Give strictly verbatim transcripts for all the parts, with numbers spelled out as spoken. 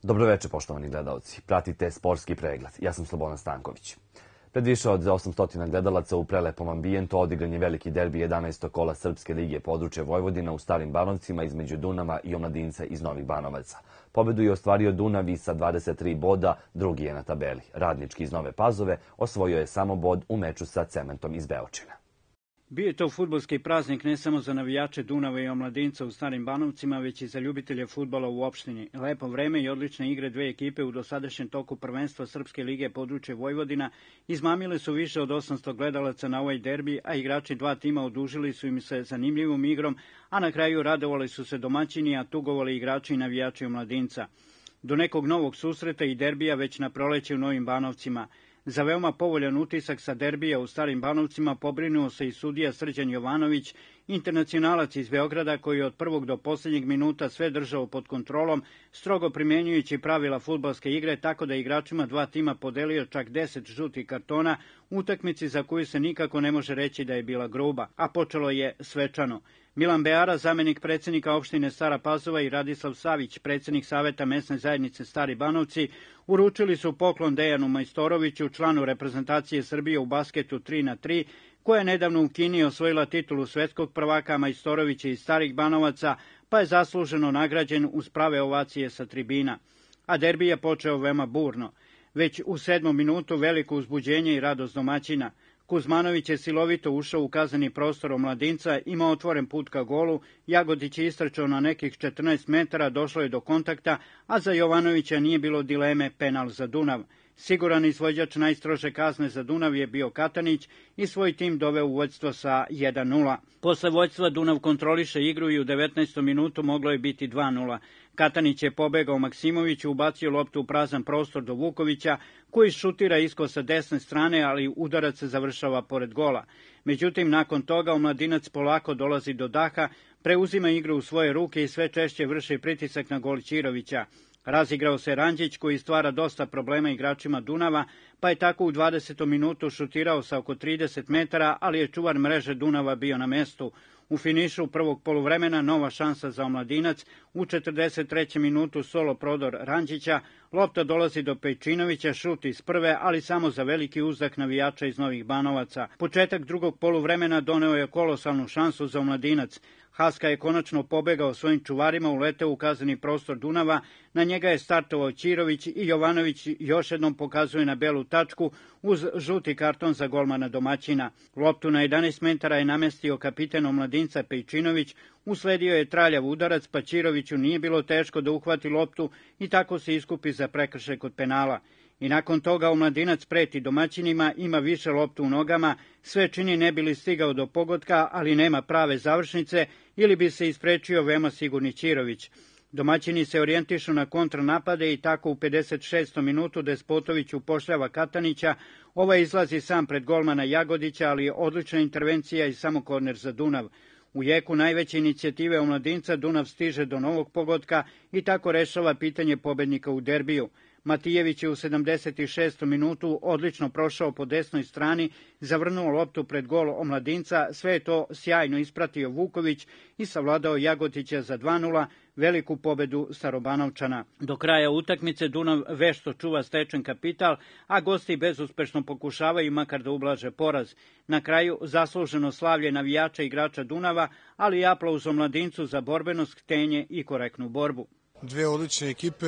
Dobroveče, poštovani gledalci. Pratite sportski pregled. Ja sam Slobodan Stanković. Pred više od osamsto gledalaca u prelepom ambijentu odigran je veliki derbi jedanaestog kola Srpske lige područje Vojvodina u Starim Banovcima između Dunava i Omladinca iz Novih Banovaca. Pobedu je ostvario Dunav i sa dvadeset tri boda, drugi je na tabeli. Radnički iz Nove Pazove osvojio je samo bod u meču sa Cementom iz Beočina. Bio je to fudbalski praznik ne samo za navijače Dunava i Omladinca u Starim Banovcima, već i za ljubitelje fudbala u opštini. Lepo vreme i odlične igre dve ekipe u dosadašnjem toku prvenstva Srpske lige područje Vojvodina izmamile su više od osamsto gledalaca na ovaj derbi, a igrači dva tima odužili su im se zanimljivom igrom, a na kraju radovali su se domaćini, a tugovali igrači i navijači Omladinca. Do nekog novog susreta i derbija već na proleće u Novim Banovcima. Za veoma povoljan utisak sa derbija u Starim Banovcima pobrinuo se i sudija Srđan Jovanović, internacionalac iz Beograda koji je od prvog do posljednjeg minuta sve držao pod kontrolom, strogo primjenjujući pravila fudbalske igre, tako da igračima dva tima podelio čak deset žutih kartona, utakmici za koju se nikako ne može reći da je bila gruba, a počelo je svečano. Milan Beara, zamenik predsjednika opštine Stara Pazova, i Radislav Savić, predsjednik Saveta mesne zajednice Stari Banovci, uručili su poklon Dejanu Majstoroviću, članu reprezentacije Srbije u basketu tri na tri, koja je nedavno u Kini osvojila titulu svetskog prvaka. Majstorovića iz Starih Banovaca, pa je zasluženo nagrađen uz prave ovacije sa tribina. A derbi je počeo veoma burno. Već u sedmom minutu veliko uzbuđenje i radost domaćina. Kuzmanović je silovito ušao u kazneni prostor Omladinca, imao otvoren put ka golu, Jagodić je istrčao na nekih četrnaest metara, došlo je do kontakta, a za Jovanovića nije bilo dileme, penal za Dunav. Siguran izvođač najstrože kazne za Dunav je bio Katanić i svoj tim doveo u vođstvo sa jedan nula. Posle vođstva Dunav kontroliše igru i u devetnaestom minutu moglo je biti dva nula. Katanić je pobegao Maksimoviću, ubacio loptu u prazan prostor do Vukovića, koji šutira isko sa desne strane, ali udarac se završava pored gola. Međutim, nakon toga Omladinac polako dolazi do daha, preuzima igru u svoje ruke i sve češće vrši pritisak na gol Ćirovića. Razigrao se Ranđić, koji stvara dosta problema igračima Dunava, pa je tako u dvadesetom minutu šutirao sa oko trideset metara, ali je čuvar mreže Dunava bio na mestu. U finišu prvog poluvremena nova šansa za Omladinac, u četrdeset trećem minutu solo prodor Ranđića, lopta dolazi do Pejčinovića, šut iz prve, ali samo za veliki uzdah navijača iz Novih Banovaca. Početak drugog poluvremena doneo je kolosalnu šansu za Omladinac. Haska je konačno pobegao svojim čuvarima, uleteo u kazneni prostor Dunava, na njega je startovao Ćirović i Jovanović još jednom pokazuje na belu tačku uz žuti karton za golmana domaćina. Loptu na jedanaest metara je namestio kapiten Omladinca Pejčinović, usledio je traljav udarac, pa Ćiroviću nije bilo teško da uhvati loptu i tako se iskupi za prekršaj kod penala. I nakon toga Omladinac preti domaćinima, ima više loptu u nogama, sve čini ne bi li stigao do pogotka, ali nema prave završnice ili bi se isprečio veoma sigurni Ćirović. Domaćini se orijentišu na kontranapade i tako u pedeset šestom minutu Despotović upošljava Katanića, ovaj izlazi sam pred golmana Jagodića, ali je odlična intervencija i samo korner za Dunav. U jeku najveće inicijative Omladinca Dunav stiže do novog pogotka i tako rešava pitanje pobednika u derbiju. Matijević je u sedamdeset šestom minutu odlično prošao po desnoj strani, zavrnuo loptu pred gol Omladinca, sve je to sjajno ispratio Vuković i savladao Jagodića za dva nula, veliku pobedu Starobanovčana. Do kraja utakmice Dunav vešto čuva stečen kapital, a gosti bezuspešno pokušavaju makar da ublaže poraz. Na kraju zasluženo slavlje navijača igrača Dunava, ali i aplauz Omladincu za borbenost, htenje i korektnu borbu. Dve odlične ekipe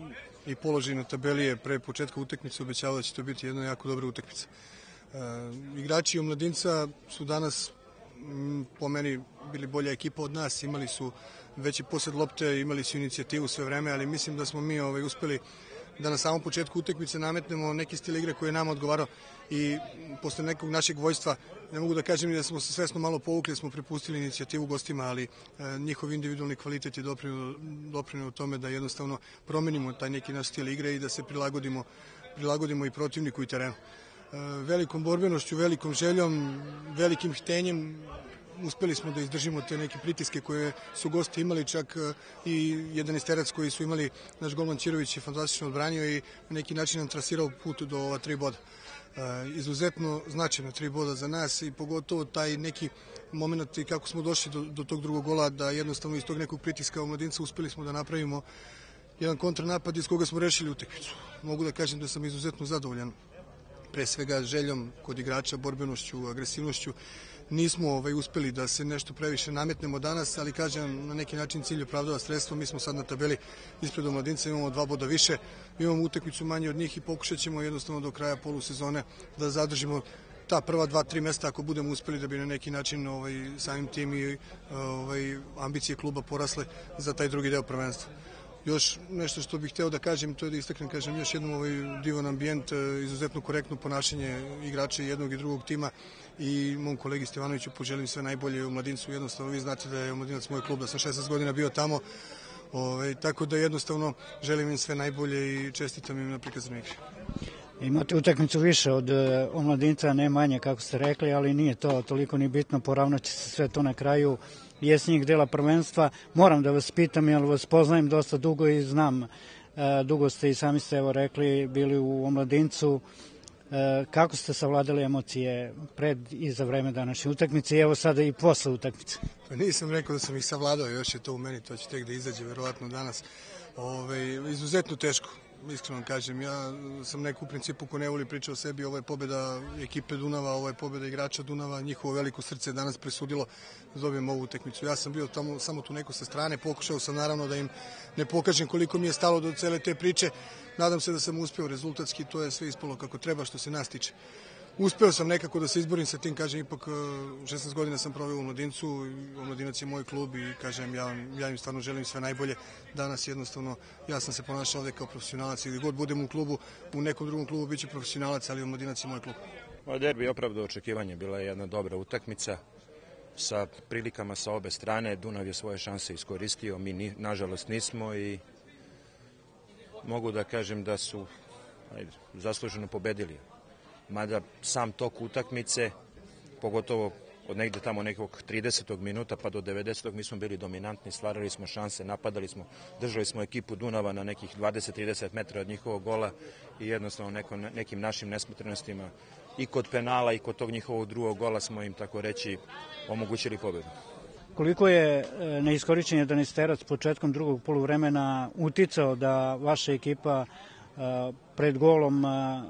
i položaj na tabeli je pre početka utakmice obećavao da će to biti jedna jako dobra utakmica. E, igrači Omladinca su danas m, po meni bili bolja ekipa od nas, imali su veći posed lopte, imali su inicijativu sve vreme, ali mislim da smo mi ovaj, uspeli da na samom početku utakmice nametnemo neki stil igre koji je nama odgovarao i posle nekog našeg vojstva, ne mogu da kažem ni da smo se svesno malo povukli, smo prepustili inicijativu gostima, ali e, njihov individualni kvalitet je doprineo tome da jednostavno promenimo taj neki naš stil igre i da se prilagodimo, prilagodimo i protivniku i terenu. E, velikom borbenošću, velikom željom, velikim htenjem uspeli smo da izdržimo te neke pritiske koje su gosti imali, čak i jedanaesterac koji su imali, naš golman Ćirović je fantastično odbranio i na neki način nam trasirao put do ova tri boda. Izuzetno značajno tri boda za nas i pogotovo taj neki moment i kako smo došli do, do tog drugog gola, da jednostavno iz tog nekog pritiska Omladinca uspeli smo da napravimo jedan kontranapad iz koga smo rešili utakmicu. Mogu da kažem da sam izuzetno zadovoljan, pre svega željom kod igrača, borbenošću, agresivnošću. Nismo ovaj, uspeli da se nešto previše nametnemo danas, ali kažem, na neki način cilj opravdava sredstvo. Mi smo sad na tabeli ispred Omladinca, imamo dva boda više, imamo utakmicu manje od njih i pokušat ćemo jednostavno do kraja polusezone da zadržimo ta prva dva, tri mesta ako budemo uspeli, da bi na neki način ovaj, samim tim i ovaj, ambicije kluba porasle za taj drugi deo prvenstva. Još nešto što bih hteo da kažem, to je da istaknem, kažem, još jednom ovaj divan ambijent, izuzetno korektno ponašanje igrača jednog i drugog tima i mom kolegi Stevanoviću poželim sve najbolje u Mladincu. Jednostavno, vi znate da je Mladinac moj klub, da sam šesnaest godina bio tamo, ovaj, tako da jednostavno želim im sve najbolje i čestitam im na prikazanoj igri. Imate utakmicu više od Omladinca, ne manje kako ste rekli, ali nije to toliko ni bitno, poravnat će se sve to na kraju jesenjeg dela prvenstva. Moram da vas pitam, jer vas poznajem dosta dugo i znam, dugo ste i sami ste evo rekli, bili u Omladincu. Kako ste savladali emocije pred i za vreme današnje utakmice i evo sada i posle utakmice? Pa nisam rekao da sam ih savladao, još je to u meni, to će tek da izađe verovatno danas. Ove, izuzetno teško. Iskreno kažem, ja sam neko u principu ko ne voli priča o sebi, ovo je pobjeda ekipe Dunava, ovo je pobjeda igrača Dunava, njihovo veliko srce je danas presudilo da dobijem ovu utakmicu. Ja sam bio tamo samo tu neko sa strane, pokušao sam naravno da im ne pokažem koliko mi je stalo do cele te priče, nadam se da sam uspeo rezultatski, to je sve ispalo kako treba što se nas tiče. Uspeo sam nekako da se izborim sa tim, kažem, ipak šesnaest godina sam proveo u Mladincu, Mladinac je moj klub i kažem, ja, ja im stvarno želim sve najbolje. Danas jednostavno, ja sam se ponašao ovde kao profesionalac i gdje god budem u klubu, u nekom drugom klubu bit ću profesionalac, ali Mladinac je moj klub. Derbi je opravdao očekivanje, bila je jedna dobra utakmica sa prilikama sa obe strane. Dunav je svoje šanse iskoristio, mi ni, nažalost nismo i mogu da kažem da su ajde, zasluženo pobedili. Mada sam tok utakmice, pogotovo od negde tamo nekog tridesetog minuta pa do devedesetog mi smo bili dominantni, stvarali smo šanse, napadali smo, držali smo ekipu Dunava na nekih dvadeset do trideset metara od njihovog gola i jednostavno neko, nekim našim nesmotrenostima i kod penala i kod tog njihovog drugog gola smo im, tako reći, omogućili pobedu. Koliko je neiskorišćen jedanaesterac početkom drugog poluvremena uticao da vaša ekipa pred golom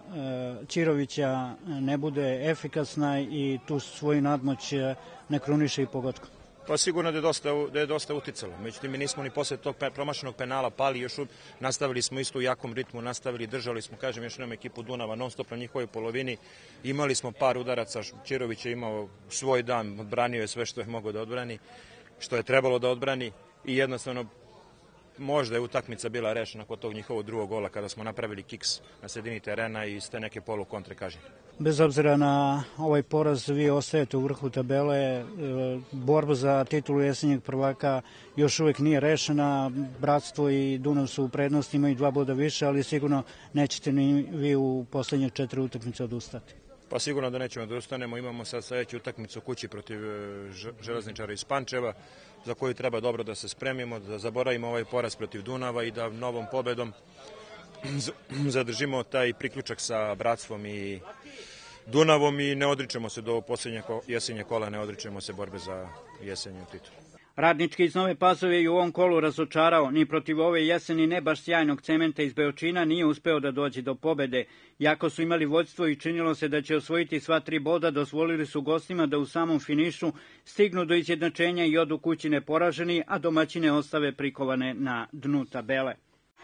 Ćirovića ne bude efikasna i tu svoju nadmoć ne kruniše i pogodkom? Pa sigurno da je dosta, da je dosta uticalo. Međutim, mi nismo ni posle tog promašenog penala pali, još nastavili smo isto u jakom ritmu, nastavili, držali smo, kažem, još nam ekipu Dunava non stop na njihovoj polovini. Imali smo par udaraca, Ćirović je imao svoj dan, odbranio je sve što je mogao da odbrani, što je trebalo da odbrani i jednostavno možda je utakmica bila rešena kod tog njihovog drugog gola kada smo napravili kiks na sredini terena i ste neke polu kontre kažem. Bez obzira na ovaj poraz, vi ostajete u vrhu tabele, borba za titulu jesenjeg prvaka još uvek nije rešena, Bratstvo i Dunav su u prednosti, imaju dva boda više, ali sigurno nećete ni vi u poslednje četiri utakmice odustati. Pa sigurno da nećemo da ustanemo, imamo sad sledeću utakmicu kući protiv Železničara iz Pančeva, za koju treba dobro da se spremimo, da zaboravimo ovaj poraz protiv Dunava i da novom pobedom zadržimo taj priključak sa Bratstvom i Dunavom i ne odričemo se do poslednje jesenje kola, ne odričemo se borbe za jesenju titulu. Radnički iz Nove Pazove i u ovom kolu razočarao, ni protiv ove jeseni ne baš sjajnog Cementa iz Beočina nije uspeo da dođe do pobede. Jako su imali vođstvo i činilo se da će osvojiti sva tri boda, dozvolili su gostima da u samom finišu stignu do izjednačenja i odu kući neporaženi, a domaćine ostave prikovane na dnu tabele.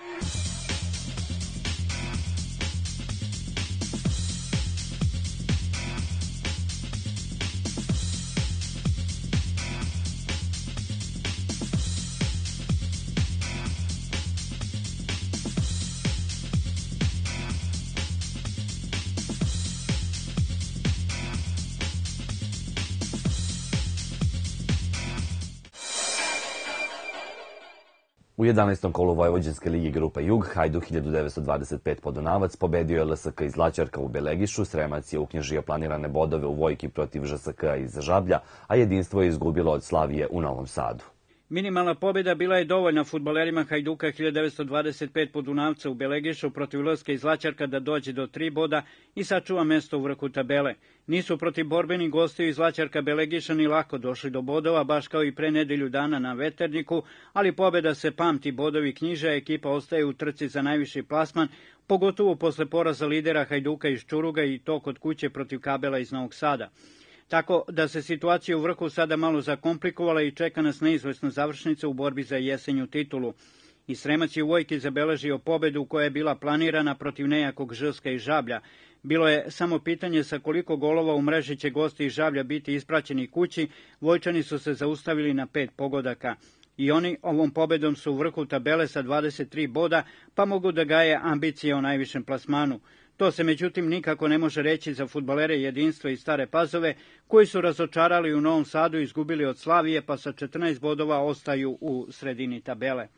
U jedanaestom kolu Vojvođanske lige grupe Jug, Hajduk hiljadu devetsto dvadeset pet Podunavac pobedio je L S K iz Laćarka u Belegišu, Sremac je uknjižio planirane bodove u Vojki protiv Ž S K iz Žablja, a Jedinstvo je izgubilo od Slavije u Novom Sadu. Minimalna pobjeda bila je dovoljna fudbalerima Hajduka hiljadu devetsto dvadeset pet Podunavca u Belegišu protiv L S K iz Zlačarka da dođe do tri boda i sačuva mesto u vrhu tabele. Nisu protiv borbenih gostiju iz Zlačarka Belegišani lako došli do bodova, baš kao i pre nedelju dana na Veterniku, ali pobjeda se pamti, bodovi knjiže, ekipa ostaje u trci za najviši plasman, pogotovo posle poraza lidera Hajduka iz Čuruga i to kod kuće protiv Kabela iz Novog Sada. Tako da se situacija u vrhu sada malo zakomplikovala i čeka nas neizvesna završnica u borbi za jesenju titulu. I Sremac je u Vojki zabeležio pobedu koja je bila planirana protiv nejakog Žrska i Žablja. Bilo je samo pitanje sa koliko golova u mreži će gosti iz Žablja biti ispraćeni kući, Vojčani su se zaustavili na pet pogodaka. I oni ovom pobedom su u vrhu tabele sa dvadeset tri boda, pa mogu da gaje ambicije o najvišem plasmanu. To se međutim nikako ne može reći za fudbalere Jedinstva i Stare Pazove, koji su razočarali u Novom Sadu i izgubili od Slavije, pa sa četrnaest bodova ostaju u sredini tabele.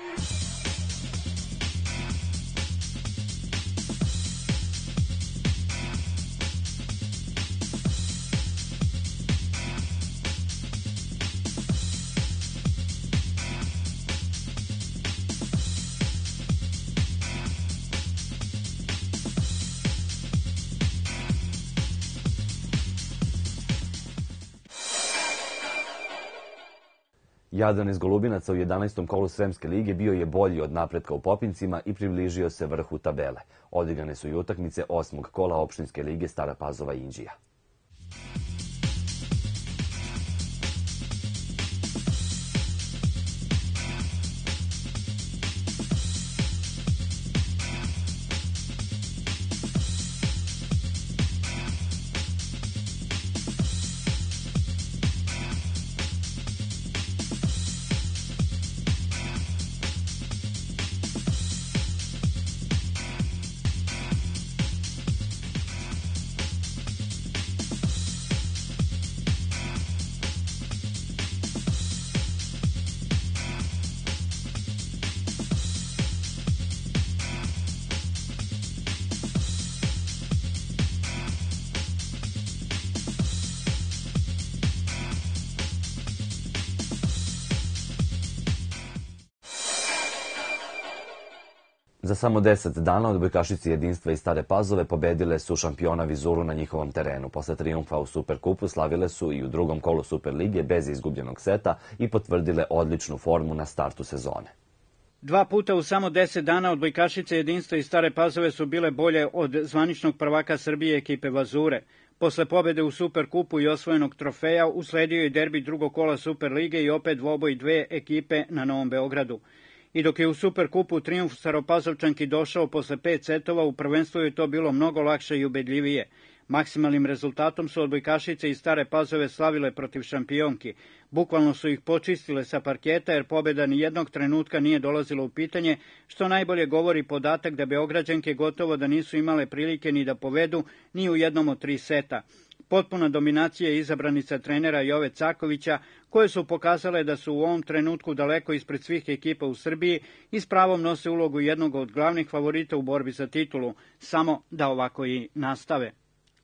Jadran iz Golubinaca u jedanaestom kolu Sremske lige bio je bolji od napretka u Popincima i približio se vrhu tabele. Odigrane su i utakmice osmog kola opštinske lige Stara Pazova i Inđija. Za samo deset dana odbojkašice Jedinstva i Stare Pazove pobedile su šampiona Vizuru na njihovom terenu. Posle trijumfa u Superkupu slavile su i u drugom kolu Superlige bez izgubljenog seta i potvrdile odličnu formu na startu sezone. Dva puta u samo deset dana odbojkašice Jedinstva i Stare Pazove su bile bolje od zvaničnog prvaka Srbije ekipe Vazure. Posle pobede u Superkupu i osvojenog trofeja usledio je derbi drugog kola Superlige i opet dvoboj dve ekipe na Novom Beogradu. I dok je u Superkupu trijumf Staropazovčanki došao posle pet setova, u prvenstvu je to bilo mnogo lakše i ubedljivije. Maksimalnim rezultatom su odbojkašice iz Stare Pazove slavile protiv šampionki. Bukvalno su ih počistile sa parketa jer pobjeda ni jednog trenutka nije dolazila u pitanje, što najbolje govori podatak da Beograđanke gotovo da nisu imale prilike ni da povedu ni u jednom od tri seta. Potpuna dominacija je izabranica trenera Jove Cakovića, koje su pokazale da su u ovom trenutku daleko ispred svih ekipa u Srbiji i s pravom nose ulogu jednog od glavnih favorita u borbi za titulu, samo da ovako i nastave.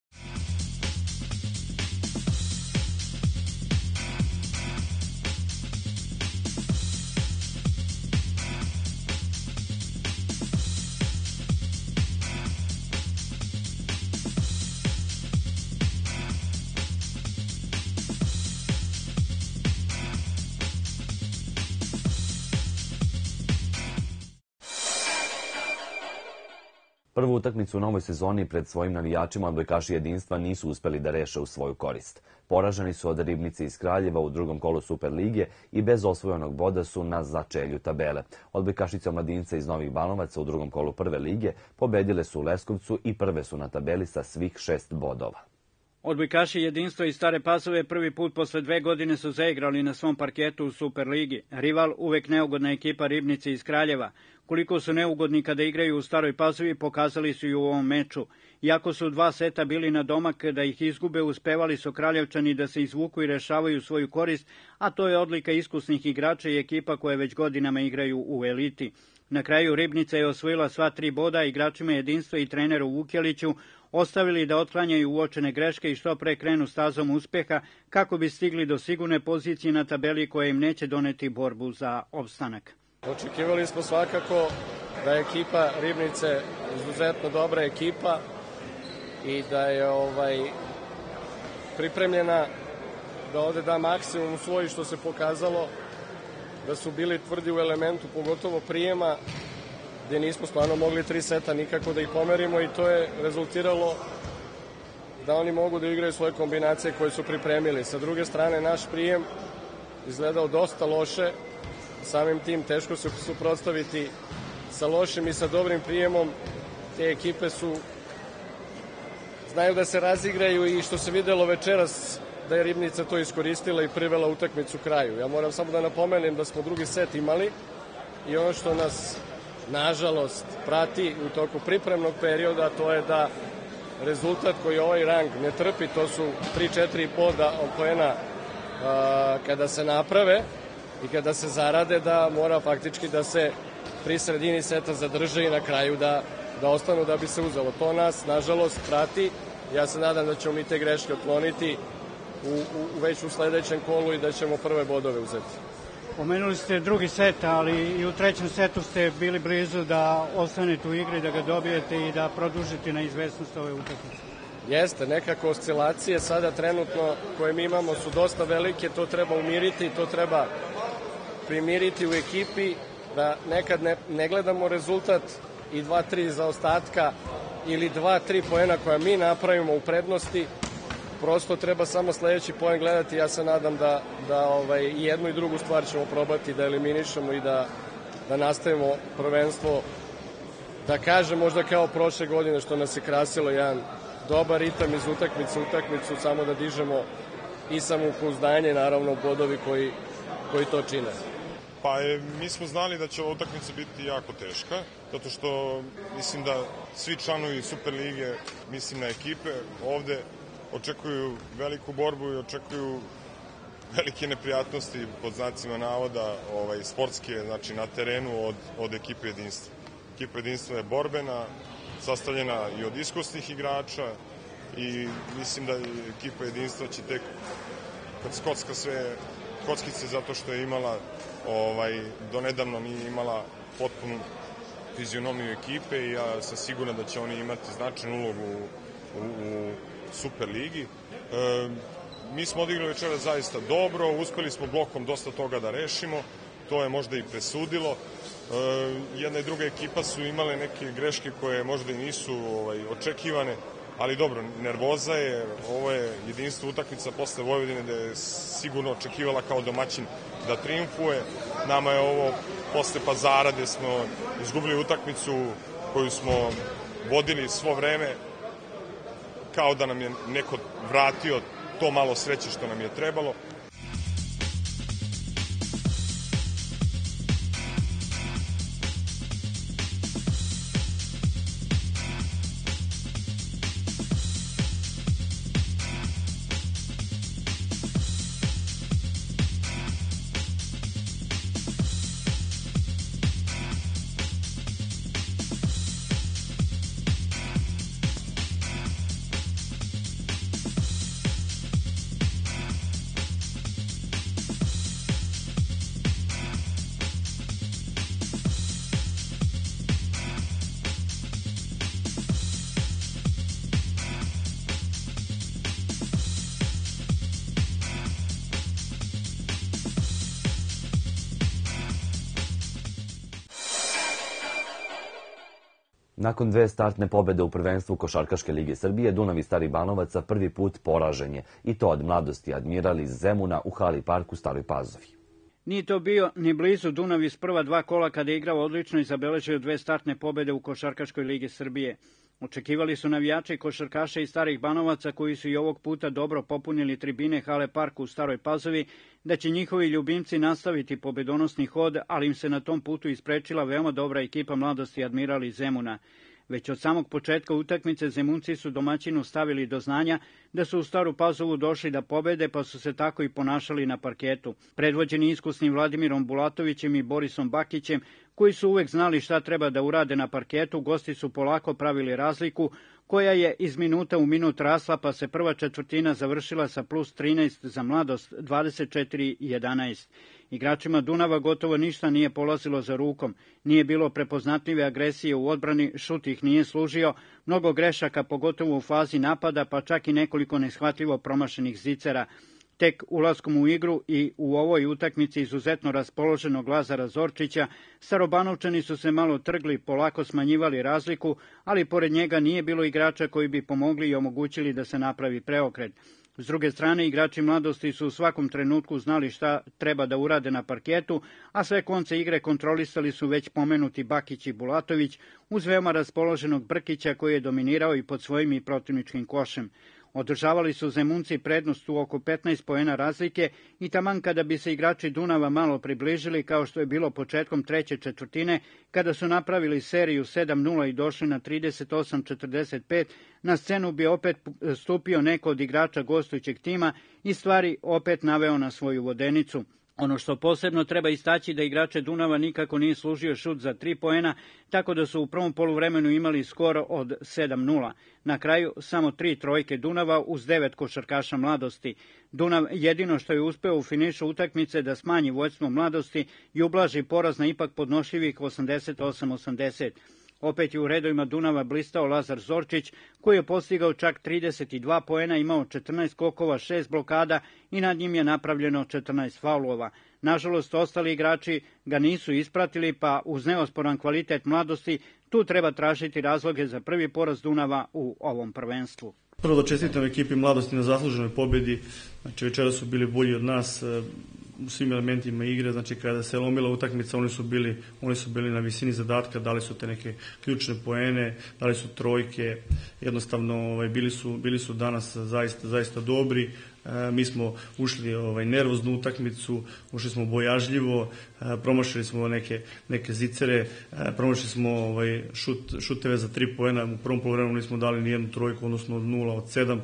Prvu utakmicu u novoj sezoni pred svojim navijačima odbojkaši Jedinstva nisu uspeli da reše u svoju korist. Poraženi su od Ribnice iz Kraljeva u drugom kolu Superlige i bez osvojenog boda su na začelju tabele. Odbojkašice Omladinca iz Novih Banovaca u drugom kolu Prve lige pobedile su u Leskovcu i prve su na tabeli sa svih šest bodova. Odbojkaši Jedinstva i Stare Pazove prvi put posle dve godine su zaigrali na svom parketu u Superligi. Rival uvek neugodna ekipa Ribnice iz Kraljeva. Koliko su neugodni kada igraju u Staroj Pazovi pokazali su i u ovom meču. Iako su dva seta bili na domak da ih izgube, uspevali su Kraljevčani da se izvuku i rešavaju svoju korist, a to je odlika iskusnih igrača i ekipa koje već godinama igraju u eliti. Na kraju Ribnica je osvojila sva tri boda, igračima Jedinstva i treneru Vukjeliću ostavili da otklanjaju uočene greške i što pre krenu stazom uspeha kako bi stigli do sigurne pozicije na tabeli koja im neće doneti borbu za opstanak. Očekivali smo svakako da je ekipa Ribnice izuzetno dobra ekipa i da je ovaj pripremljena da ovde da maksimum u svoji, što se pokazalo da su bili tvrdi u elementu, pogotovo prijema, gde nismo stvarno mogli tri seta nikako da ih pomerimo i to je rezultiralo da oni mogu da igraju svoje kombinacije koje su pripremili. Sa druge strane, naš prijem izgledao dosta loše, samim tim teško se suprotstaviti sa lošim i sa dobrim prijemom. Te ekipe su znaju da se razigraju i što se videlo večeras da je Ribnica to iskoristila i privela utakmicu kraju. Ja moram samo da napomenem da smo drugi set imali i ono što nas nažalost prati u toku pripremnog perioda, to je da rezultat koji ovaj rang ne trpi, to su tri četiri poda poena kada se naprave i kada se zarade, da mora faktički da se pri sredini seta zadrže i na kraju da, da ostanu da bi se uzelo. To nas nažalost prati. Ja se nadam da ćemo mi te greške otkloniti u, u, već u sledećem kolu i da ćemo prve bodove uzeti. Pomenuli ste drugi set, ali i u trećem setu ste bili blizu da ostanete u igri, da ga dobijete i da produžite na izvesnost ove utakmice. Jeste, nekako oscilacije sada trenutno koje mi imamo su dosta velike, to treba umiriti, to treba primiriti u ekipi, da nekad ne, ne gledamo rezultat i dva tri zaostatka ili dva tri poena koja mi napravimo u prednosti, prosto treba samo sledeći poen gledati. Ja se nadam da, da ovaj, jednu i drugu stvar ćemo probati da eliminišemo i da, da nastavimo prvenstvo, da kažem možda kao prošle godine što nas je krasilo, jedan dobar ritam iz utakmice u utakmicu, samo da dižemo i samopouzdanje, naravno bodovi koji, koji to čine. Pa je, mi smo znali da će ova utakmica biti jako teška, zato što mislim da svi članovi Superlige, mislim na ekipe, ovde očekuju veliku borbu i očekuju velike neprijatnosti pod znacima navoda ovaj, sportske, znači na terenu od, od ekipe Jedinstva. Ekipa Jedinstva je borbena, sastavljena i od iskusnih igrača i mislim da ekipa Jedinstva će tek kad skocka sve kockice zato što je imala ovaj, donedavno nije imala potpunu fizionomiju ekipe i ja sam siguran da će oni imati značajnu ulogu u, u, u Superligi. E, mi smo odigrali večera zaista dobro, uspeli smo blokom dosta toga da rešimo, to je možda i presudilo. E, jedna i druga ekipa su imale neke greške koje možda i nisu ovaj, očekivane, ali dobro, nervoza je, ovo je Jedinstvo utakmica posle Vojvodine da je sigurno očekivala kao domaćin da triumfuje. Nama je ovo posle Pazara gde smo izgubili utakmicu koju smo vodili svo vreme, kao da nam je neko vratio to malo sreće što nam je trebalo. Nakon dve startne pobede u prvenstvu Košarkaške lige Srbije, Dunav iz Starih Banovaca prvi put poražen je, i to od Mladosti Admiral iz Zemuna u Hali Park u Staroj Pazovi. Nije to bio ni blizu Dunav iz prva dva kola kada je igrao odlično i zabeležio dve startne pobede u Košarkaškoj ligi Srbije. Očekivali su navijači košarkaša iz Starih Banovaca, koji su i ovog puta dobro popunili tribine Hale Parku u Staroj Pazovi, da će njihovi ljubimci nastaviti pobedonosni hod, ali im se na tom putu isprečila veoma dobra ekipa Mladosti Admiral iz Zemuna. Već od samog početka utakmice Zemunci su domaćinu stavili do znanja da su u Staru Pazovu došli da pobede, pa su se tako i ponašali na parketu. Predvođeni iskusnim Vladimirom Bulatovićem i Borisom Bakićem, koji su uvek znali šta treba da urade na parketu, gosti su polako pravili razliku, koja je iz minuta u minut rasla, pa se prva četvrtina završila sa plus trinaest za Mladost, dvadeset četiri jedanaest. Igračima Dunava gotovo ništa nije polazilo za rukom, nije bilo prepoznatljive agresije u odbrani, šut ih nije služio, mnogo grešaka pogotovo u fazi napada, pa čak i nekoliko neshvatljivo promašenih zicera. Tek ulaskom u igru i u ovoj utakmici izuzetno raspoloženog Lazara Zorčića, Starobanovčani su se malo trgli, polako smanjivali razliku, ali pored njega nije bilo igrača koji bi pomogli i omogućili da se napravi preokret. S druge strane, igrači Mladosti su u svakom trenutku znali šta treba da urade na parketu, a sve konce igre kontrolisali su već pomenuti Bakić i Bulatović, uz veoma raspoloženog Brkića koji je dominirao i pod svojim i protivničkim košem. Održavali su Zemunci prednost u oko petnaest poena razlike i taman kada bi se igrači Dunava malo približili, kao što je bilo početkom treće četvrtine, kada su napravili seriju sedam nula i došli na trideset osam četrdeset pet, na scenu bi opet stupio neko od igrača gostujućeg tima i stvari opet naveo na svoju vodenicu. Ono što posebno treba istaći da igrače Dunava nikako nije služio šut za tri poena, tako da su u prvom poluvremenu imali skor od sedam nula. Na kraju samo tri trojke Dunava uz devet košarkaša Mladosti. Dunav jedino što je uspeo u finišu utakmice da smanji vođstvo Mladosti i ublaži poraz na ipak podnošljivih osamdeset osam osamdeset. Opet je u redovima Dunava blistao Lazar Zorčić, koji je postigao čak trideset dva poena, imao četrnaest skokova, šest blokada i nad njim je napravljeno četrnaest faulova. Nažalost, ostali igrači ga nisu ispratili, pa uz neosporan kvalitet Mladosti, tu treba tražiti razloge za prvi poraz Dunava u ovom prvenstvu. Prvo da čestitam ekipi Mladosti na zasluženoj pobedi, znači večera su bili bolji od nas u svim elementima igre, znači kada se lomila utakmica oni su bili, oni su bili na visini zadatka, dali su te neke ključne poene, dali su trojke, jednostavno ovaj, bili, su, bili su danas zaista, zaista dobri. E, mi smo ušli ovaj, nervoznu utakmicu, ušli smo bojažljivo, e, promašili smo neke, neke zicere, e, promašili smo ovaj, šut, šuteve za tri poena, u prvom poluvremenu nismo dali ni jednu trojku, odnosno od nula od sedam,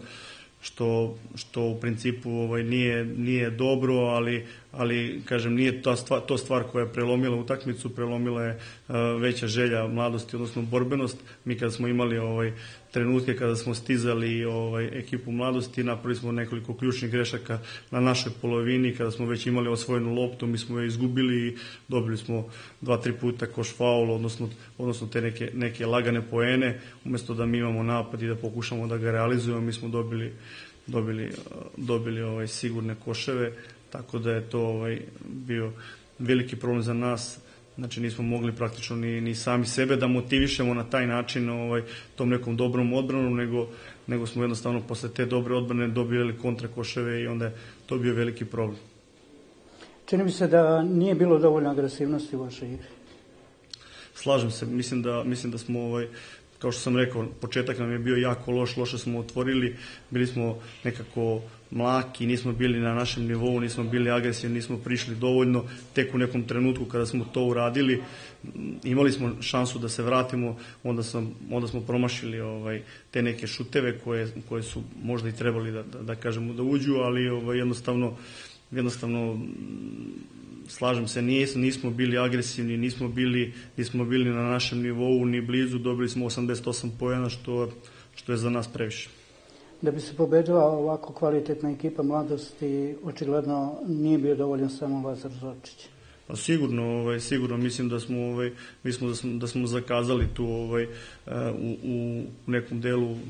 što, što u principu ovaj, nije, nije dobro, ali, ali kažem, nije to stvar, to stvar koja je prelomila utakmicu, prelomila je uh, veća želja Mladosti, odnosno borbenost. Mi kada smo imali ovaj, trenutke kada smo stizali ovaj, ekipu Mladosti, napravili smo nekoliko ključnih grešaka na našoj polovini, kada smo već imali osvojenu loptu, mi smo je izgubili i dobili smo dva, tri puta koš faul, odnosno, odnosno te neke, neke lagane poene, umjesto da mi imamo napad i da pokušamo da ga realizujemo, mi smo dobili, dobili, dobili ovaj, sigurne koševe, tako da je to ovaj, bio veliki problem za nas. Znači nismo mogli praktično ni, ni sami sebe da motivišemo na taj način ovaj, tom nekom dobrom odbranom, nego, nego smo jednostavno posle te dobre odbrane dobili kontra koševe i onda je to bio veliki problem. Čini mi se da nije bilo dovoljno agresivnosti u vašoj igri. Slažem se, mislim da, mislim da smo ovaj, kao što sam rekao, početak nam je bio jako loš, loše smo otvorili, bili smo nekako mlaki, nismo bili na našem nivou, nismo bili agresivni, nismo prišli dovoljno, tek u nekom trenutku kada smo to uradili, imali smo šansu da se vratimo, onda, sam, onda smo promašili ovaj, te neke šuteve koje, koje su možda i trebali da, da, da kažemo da uđu, ali ovaj, jednostavno, jednostavno slažem se, nismo, nismo bili agresivni, nismo bili, nismo bili na našem nivou ni blizu, dobili smo osamdeset osam poena, što, što je za nas previše. Da bi se pobedila ovako kvalitetna ekipa Mladosti, očigledno nije bio dovoljan samo Lazar Zorčić. Pa sigurno, ovaj, sigurno mislim da smo, ovaj, mislim da smo, da smo zakazali tu ovaj, u, u nekom delu u,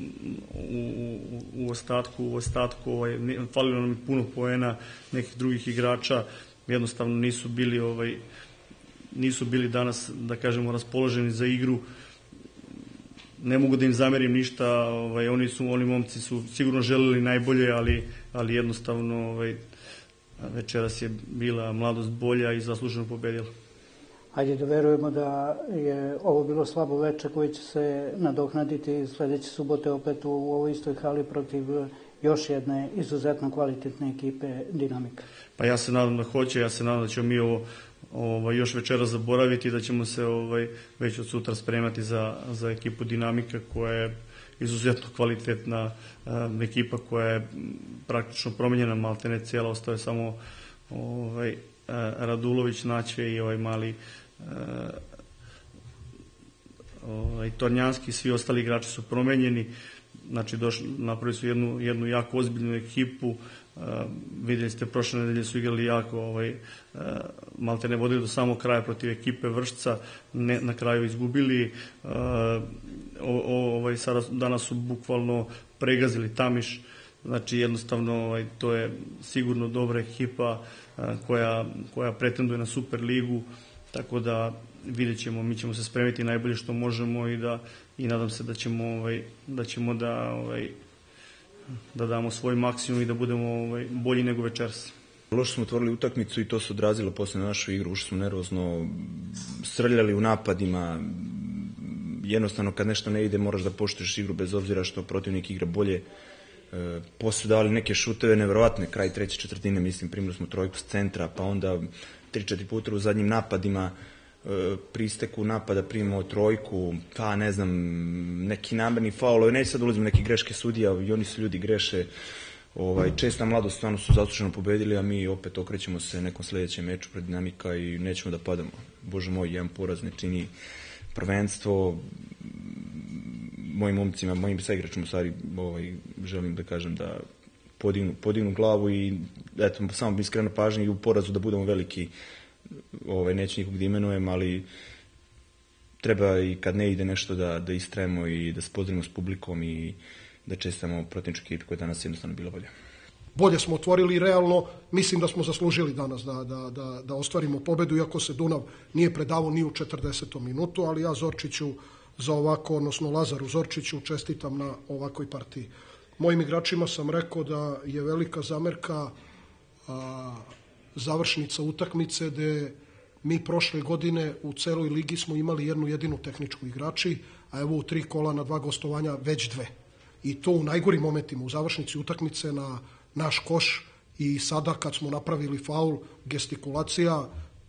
u, u ostatku, u ostatku ovaj, falilo nam je puno poena nekih drugih igrača, jednostavno nisu bili ovaj, nisu bili danas, da kažemo, raspoloženi za igru. Ne mogu da im zamerim ništa, ovaj, oni su, oni momci su sigurno želeli najbolje, ali, ali jednostavno ovaj, večeras je bila Mladost bolja i zasluženo pobedila. Hajde da verujemo da je ovo bilo slabo veče koje će se nadoknaditi sledeće subote opet u ovoj istoj hali protiv još jedne izuzetno kvalitetne ekipe Dinamika. Pa ja se nadam da hoće, ja se nadam da ćemo mi ovo ovaj, još večera zaboraviti, da ćemo se ovaj, već od sutra spremati za, za ekipu Dinamika koja je izuzetno kvalitetna um, ekipa koja je praktično promenjena, maltene cijela, ostaje samo ovaj, Radulović, Naćve i ovaj mali uh, ovaj, Tornjanski, svi ostali igrači su promenjeni, znači došli, napravili su jednu, jednu jako ozbiljnu ekipu. Uh, vidjeli ste, prošle nedelje su igrali jako, ovaj, uh, malte ne vodili do samog kraja protiv ekipe Vršca, ne, na kraju izgubili. Uh, o, ovaj, sada, danas su bukvalno pregazili Tamiš, znači jednostavno ovaj, to je sigurno dobra ekipa uh, koja, koja pretenduje na Super ligu, tako da vidjet ćemo, mi ćemo se spremiti najbolje što možemo i da i nadam se da ćemo ovaj, da ćemo da ovaj, da damo svoj maksimum i da budemo ovaj, bolji nego večeras. Loše smo otvorili utakmicu i to se odrazilo posle na našu igru, ušli smo nervozno, srljali u napadima, jednostavno kad nešto ne ide moraš da poštuješ igru bez obzira što protivnik igra bolje. E, posle davali neke šuteve neverovatne, kraj treće četvrtine, mislim, primili smo trojku s centra, pa onda tri četiri puta u zadnjim napadima, e, pri isteku napada primimo trojku, pa ne znam, neki namerni faul, neće sad ulazimo neke greške sudija, i oni su ljudi greše. Ovaj, česta mladost, stvarno su zasluženo pobedili, a mi opet okrećemo se nekom sledećem meču pred Dinamika i nećemo da padamo. Bože moj, jedan poraz ne čini prvenstvo. Mojim momcima, mojim saigračima u stvari ovaj, želim da kažem da podignu, podignu glavu i eto, samo bi iskreno pažnje i u porazu da budemo veliki. Ovaj, neću nikog da imenujem, ali treba i kad ne ide nešto da, da istrajemo i da se pozdravimo s publikom i da čestamo protivničku ekipu koja danas jednostavno bila bolja. Bolje smo otvorili i realno mislim da smo zaslužili danas da, da, da, da ostvarimo pobedu, iako se Dunav nije predavao ni u četrdesetom minutu, ali ja Zorčiću za ovako, odnosno Lazaru Zorčiću čestitam na ovakvoj partiji. Mojim igračima sam rekao da je velika zamerka a, završnica utakmice gde mi prošle godine u celoj ligi smo imali jednu jedinu tehničku igrači, a evo u tri kola na dva gostovanja već dve. I to u najgorim momentima, u završnici utakmice na naš koš i sada kad smo napravili faul, gestikulacija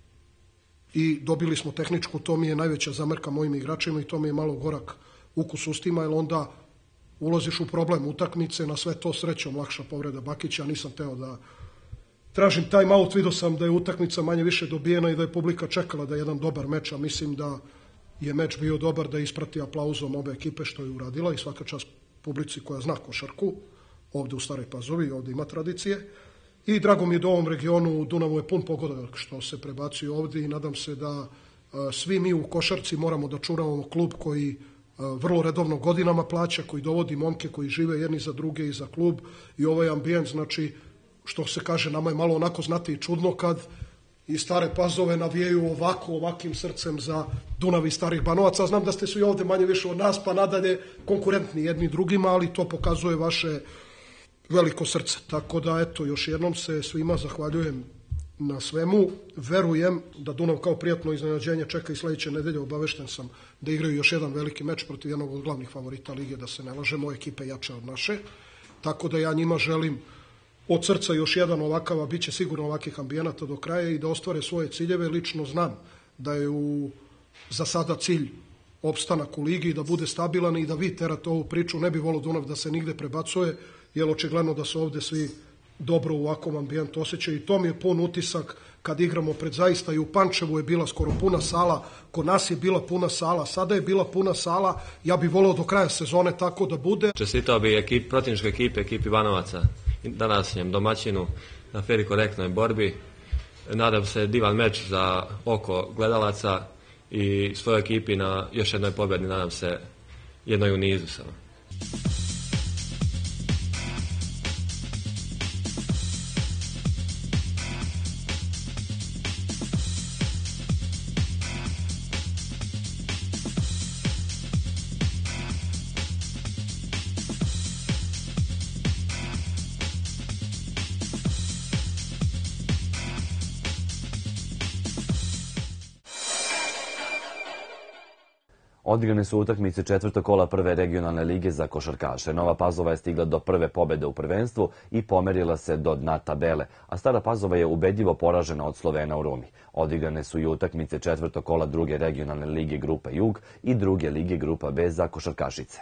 i dobili smo tehničku, to mi je najveća zamerka mojim igračima i to mi je malo gorak ukus ustima, jer onda ulaziš u problem utakmice, na sve to srećom lakša povreda Bakića, nisam teo da tražim time out, vidio sam da je utakmica manje više dobijena i da je publika čekala da je jedan dobar meč, a mislim da je meč bio dobar, da isprati aplauzom obe ekipe što je uradila i svaka čast publici koja zna košarku, ovde u Staroj Pazovi, ovde ima tradicije. I drago mi je da u ovom regionu u Dunavu je pun pogodak što se prebacuje ovde i nadam se da a, svi mi u košarci moramo da čuvamo klub koji a, vrlo redovno godinama plaća, koji dovodi momke koji žive jedni za druge i za klub i ovaj ambijent, znači, što se kaže, nama je malo onako znati i čudno kad i Stare Pazove navijaju ovako, ovakim srcem za Dunav i Starih Banovaca. Znam da ste svi ovde manje više od nas, pa nadalje konkurentni jedni drugima, ali to pokazuje vaše veliko srce. Tako da, eto, još jednom se svima zahvaljujem na svemu. Verujem da Dunav kao prijatno iznenađenje čeka i sledeće nedelje. Obavešten sam da igraju još jedan veliki meč protiv jednog od glavnih favorita lige, da se ne lažemo, ekipe jače od naše. Tako da ja njima želim od srca još jedan ovakav, a bit će sigurno ovakvih ambijenata do kraja i da ostvare svoje ciljeve. Lično znam da je u, za sada cilj opstanak u ligi, da bude stabilan i da vi terate ovu priču. Ne bi volio Dunav da se nigde prebacuje, jer očigledno da se ovde svi dobro u ovakvom ambijentu osjećaju i to mi je pun utisak kad igramo pred zaista i u Pančevu je bila skoro puna sala, kod nas je bila puna sala, sada je bila puna sala, ja bih volio do kraja sezone tako da bude. Čestitao bi ekip, protivničkoj ekipi, ekipi Banovaca, današnjem domaćinu na fer i korektnoj borbi. Nadam se divan meč za oko gledalaca i svojoj ekipi na još jednoj pobedi, nadam se jednoj u nizu samo. Odigrane su utakmice četvrtog kola prve regionalne lige za košarkaše. Nova Pazova je stigla do prve pobede u prvenstvu i pomerila se do dna tabele, a Stara Pazova je ubedljivo poražena od Slovena u Rumi. Odigrane su i utakmice četvrtog kola druge regionalne lige Grupa Jug i druge lige Grupa B za košarkašice.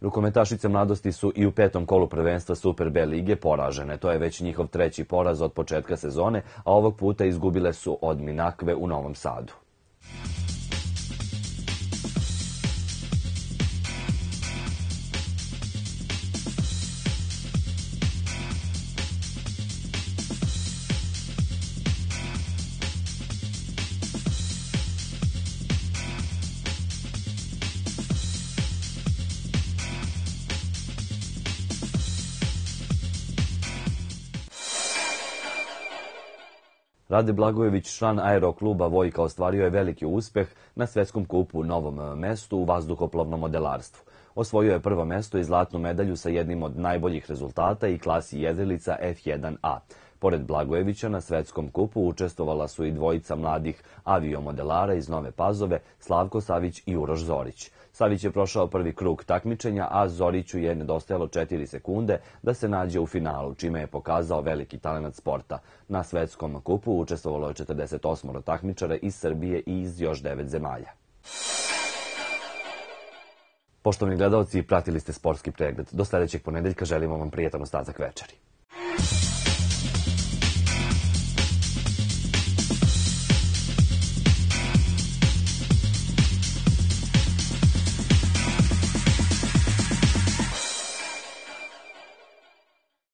Rukometašice mladosti su i u petom kolu prvenstva Super B lige poražene. To je već njihov treći poraz od početka sezone, a ovog puta izgubile su od Minakve u Novom Sadu. Rade Blagojević, član aerokluba Vojka, ostvario je veliki uspeh na svetskom kupu u Novom Mestu u vazduhoplovnom modelarstvu. Osvojio je prvo mesto i zlatnu medalju sa jednim od najboljih rezultata i klasi jedrilica F jedan A. Pored Blagojevića na svetskom kupu učestvovala su i dvojica mladih aviomodelara iz Nove Pazove, Slavko Savić i Uroš Zorić. Savić je prošao prvi krug takmičenja, a Zoriću je nedostajalo četiri sekunde da se nađe u finalu, čime je pokazao veliki talenat sporta. Na svetskom kupu učestvovalo je četrdeset osam takmičara iz Srbije i iz još devet zemalja. Poštovani gledalci, pratili ste sportski pregled. Do sledećeg ponedeljka želimo vam prijetan ostatak večeri.